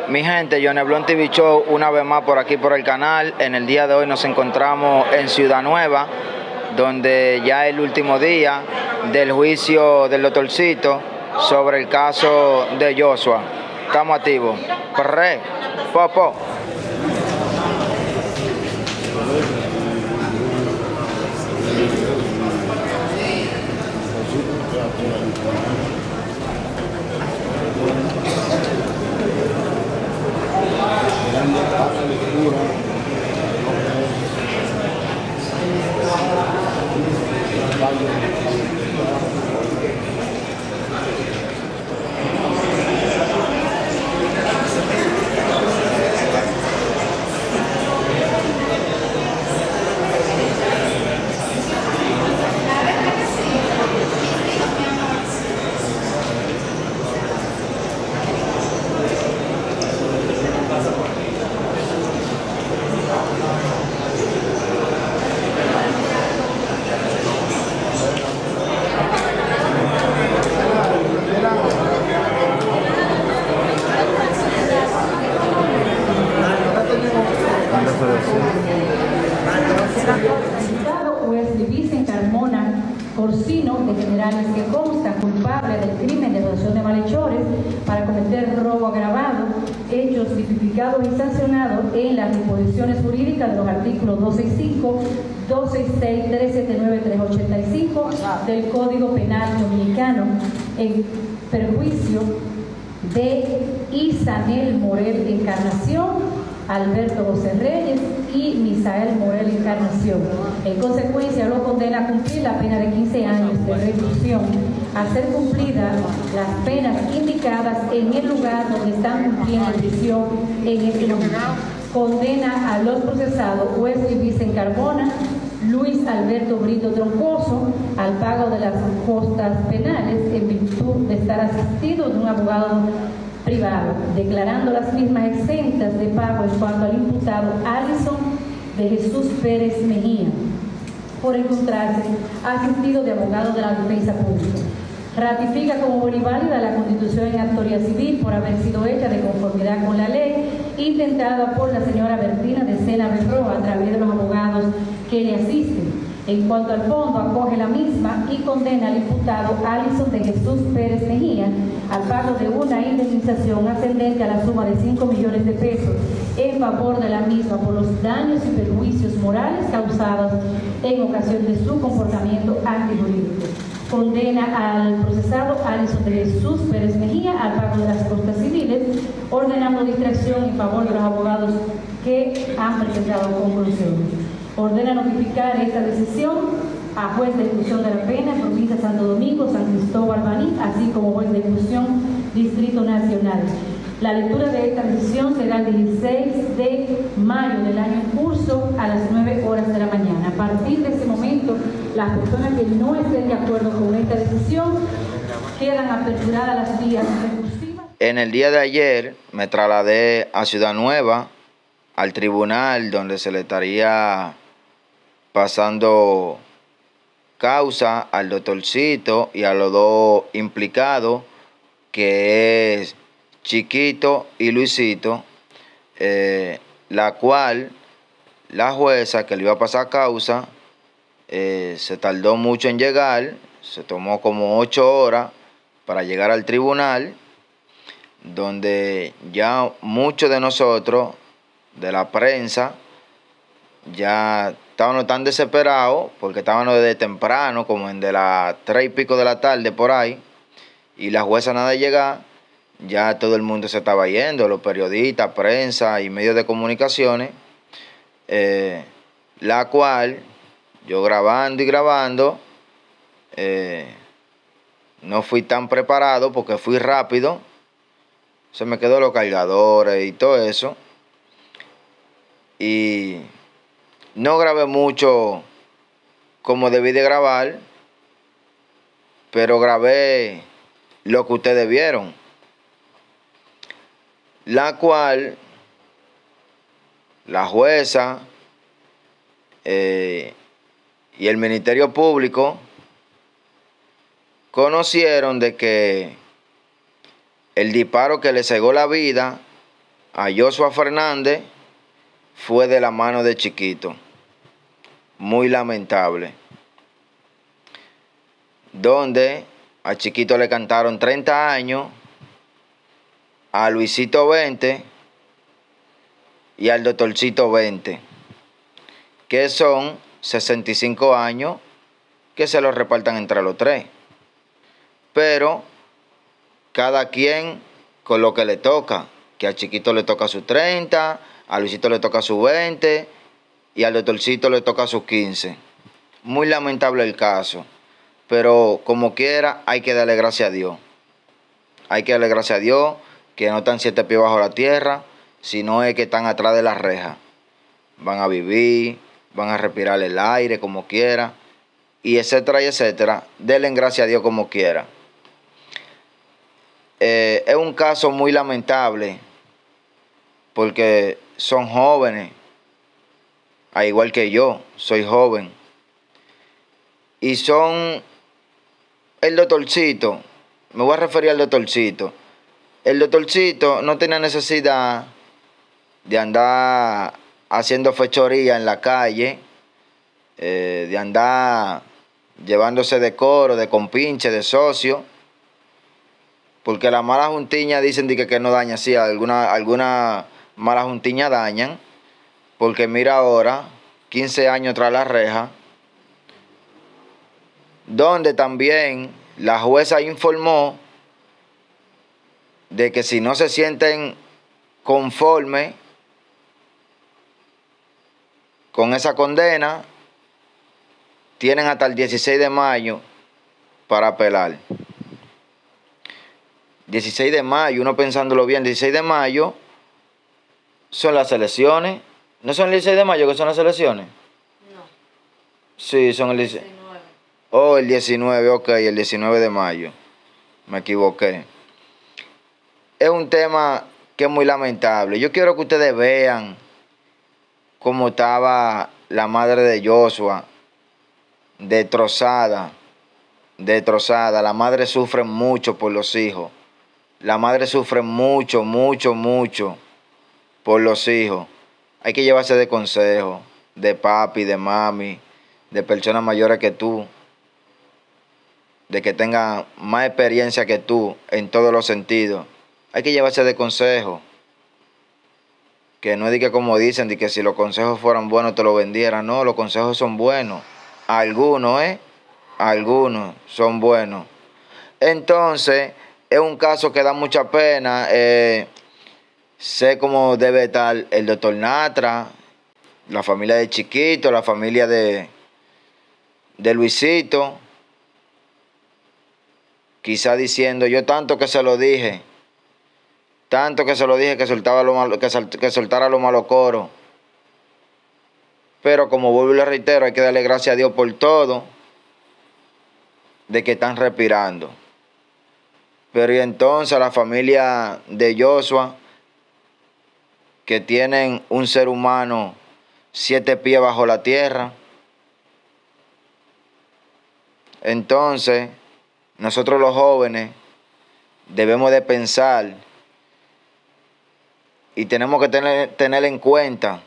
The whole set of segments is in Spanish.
Mi gente, Johnny Blon TV Show, una vez más por aquí por el canal. En el día de hoy nos encontramos en Ciudad Nueva, donde ya es el último día del juicio del doctorcito sobre el caso de Joshua. Estamos activos. Corre, popo. Corsino, de generales que consta culpable del crimen de asociación de malhechores para cometer robo agravado, hechos tipificados y sancionados en las disposiciones jurídicas de los artículos 265, 266, 379, 385 del Código Penal Dominicano, en perjuicio de Isanel Morel Encarnación, Alberto José Reyes y Misael Morel Encarnación. En consecuencia, lo condena a cumplir la pena de 15 años de reclusión, a ser cumplidas las penas indicadas en el lugar donde están cumpliendo prisión en este momento. Condena a los procesados Wesley Vicente Carbona, Luis Alberto Brito Troncoso al pago de las costas penales en virtud de estar asistido de un abogado privado, declarando las mismas exentas de pago en cuanto al imputado Alison de Jesús Pérez Mejía, por encontrarse asistido de abogado de la defensa pública. Ratifica como buena y válida la constitución en autoría civil por haber sido hecha de conformidad con la ley, intentada por la señora Bertina de Sena Berroa a través de los abogados que le asisten. En cuanto al fondo, acoge la misma y condena al imputado Alison de Jesús Pérez Mejía al pago de una indemnización ascendente a la suma de 5 millones de pesos en favor de la misma por los daños y perjuicios morales causados en ocasión de su comportamiento antijurídico. Condena al procesado Alison de Jesús Pérez Mejía al pago de las costas civiles, ordenando distracción en favor de los abogados que han presentado conclusiones. Ordena notificar esta decisión a juez de ejecución de la pena en provincia de Santo Domingo, San Cristóbal, Baní, así como juez de ejecución Distrito Nacional. La lectura de esta decisión será el 16 de mayo del año en curso a las 9 horas de la mañana. A partir de ese momento, las personas que no estén de acuerdo con esta decisión quedan aperturadas las vías recursivas. En el día de ayer me trasladé a Ciudad Nueva, al tribunal donde se le estaría pasando causa al doctorcito y a los dos implicados, que es Chiquito y Luisito, la cual la jueza que le iba a pasar causa se tardó mucho en llegar, se tomó como 8 horas para llegar al tribunal, donde ya muchos de nosotros, de la prensa, ya estábamos tan desesperados porque estábamos desde temprano, como en de las 3 y pico de la tarde por ahí, y la jueza nada de llegar. Ya todo el mundo se estaba yendo, los periodistas, prensa y medios de comunicaciones, la cual yo grabando y grabando, no fui tan preparado porque fui rápido, se me quedó los cargadores y todo eso, y no grabé mucho como debí de grabar, pero grabé lo que ustedes vieron, la cual la jueza y el Ministerio Público conocieron de que el disparo que le cegó la vida a Joshua Fernández fue de la mano de Chiquito. Muy lamentable. Donde a Chiquito le cantaron 30 años, a Luisito 20 y al Doctorcito 20, que son 65 años que se los repartan entre los tres. Pero cada quien con lo que le toca, que a Chiquito le toca sus 30, a Luisito le toca sus 20 y al Doctorcito le toca sus 15. Muy lamentable el caso, pero como quiera hay que darle gracias a Dios. Hay que darle gracias a Dios que no están 7 pies bajo la tierra, sino es que están atrás de la reja. Van a vivir, van a respirar el aire como quiera, y etcétera y etcétera. Denle gracias a Dios como quiera. Es un caso muy lamentable porque son jóvenes, al igual que yo, soy joven. Y son el Doctorcito, me voy a referir al Doctorcito. El Doctorcito no tenía necesidad de andar haciendo fechoría en la calle, de andar llevándose de coro, de compinche, de socio, porque las malas juntiñas dicen que no dañan, sí, alguna malas juntiñas dañan, porque mira ahora, 15 años tras la reja, donde también la jueza informó de que si no se sienten conformes con esa condena, tienen hasta el 16 de mayo para apelar. 16 de mayo, uno pensándolo bien, 16 de mayo son las elecciones. ¿No son el 16 de mayo que son las elecciones? No. Sí, son el 19. Oh, el 19, ok, el 19 de mayo. Me equivoqué. Es un tema que es muy lamentable. Yo quiero que ustedes vean cómo estaba la madre de Joshua, destrozada. La madre sufre mucho por los hijos. La madre sufre mucho por los hijos. Hay que llevarse de consejo, de papi, de mami, de personas mayores que tú, de que tengan más experiencia que tú en todos los sentidos. Hay que llevarse de consejo. Que no es de que como dicen, de que si los consejos fueran buenos te los vendieran. No, los consejos son buenos. Algunos, algunos son buenos. Entonces, es un caso que da mucha pena. Sé cómo debe estar el doctor Natra, la familia de Chiquito, la familia de Luisito. Quizá diciendo, yo tanto que se lo dije, que soltara los malos coros. Pero como vuelvo y le reitero, hay que darle gracias a Dios por todo, de que están respirando. Pero y entonces la familia de Joshua, que tienen un ser humano 7 pies bajo la tierra. Entonces, nosotros los jóvenes debemos de pensar y tenemos que tener en cuenta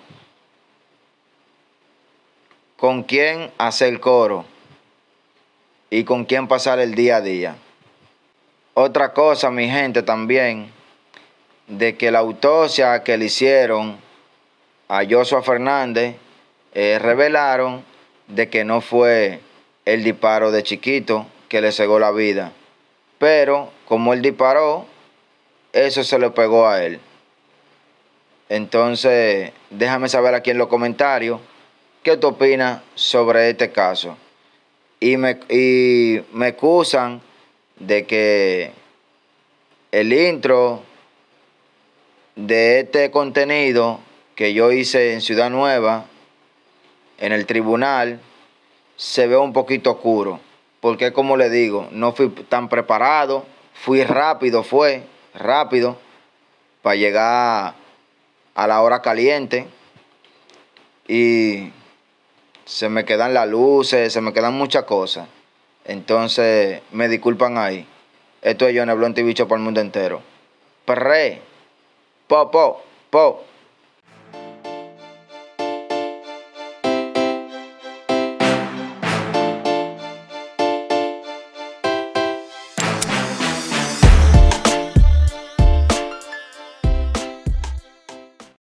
con quién hacer coro y con quién pasar el día a día. Otra cosa, mi gente, también, de que la autopsia que le hicieron a Joshua Fernández, revelaron de que no fue el disparo de Chiquito que le cegó la vida. Pero como él disparó, eso se le pegó a él. Entonces, déjame saber aquí en los comentarios qué tú opinas sobre este caso. Y me excusan de que el intro de este contenido que yo hice en Ciudad Nueva, en el tribunal, se ve un poquito oscuro. Porque como le digo, no fui tan preparado, fue rápido para llegar a la hora caliente. Y se me quedan las luces, se me quedan muchas cosas. Entonces, me disculpan ahí. Esto es Johnny Blonte y Bicho para el mundo entero. Perre, popo. Po.